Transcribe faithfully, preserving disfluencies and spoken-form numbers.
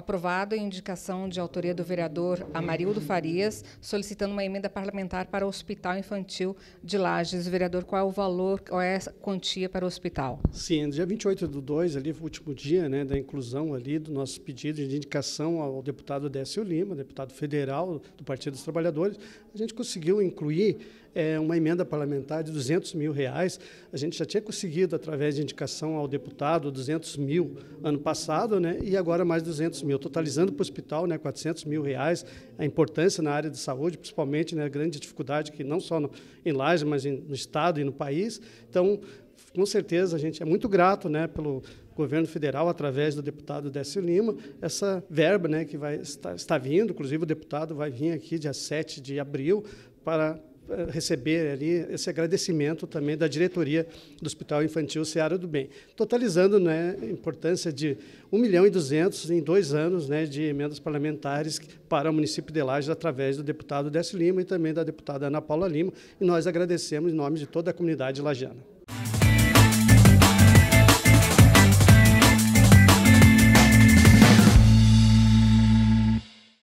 Aprovado a indicação de autoria do vereador Amarildo Farias, solicitando uma emenda parlamentar para o Hospital Infantil de Lages. Vereador, qual é o valor, qual é a quantia para o hospital? Sim, no dia vinte e oito do dois, ali, o último dia, né, da inclusão ali do nosso pedido de indicação ao deputado Décio Lima, deputado federal do Partido dos Trabalhadores, a gente conseguiu incluir é, uma emenda parlamentar de duzentos mil reais. A gente já tinha conseguido, através de indicação ao deputado, duzentos mil ano passado, né, e agora mais duzentos mil, totalizando para o hospital, né, quatrocentos mil reais. A importância na área de saúde, principalmente, né, a grande dificuldade que não só no, em Lages, mas em, no estado e no país. Então, com certeza, a gente é muito grato, né, pelo governo federal, através do deputado Décio Lima, essa verba, né, que vai estar, está vindo, inclusive o deputado vai vir aqui dia sete de abril para receber ali esse agradecimento também da diretoria do Hospital Infantil Seara do Bem, totalizando, né, a importância de um milhão e duzentos em dois anos, né, de emendas parlamentares para o município de Lages, através do deputado Décio Lima e também da deputada Ana Paula Lima, e nós agradecemos em nome de toda a comunidade lagiana.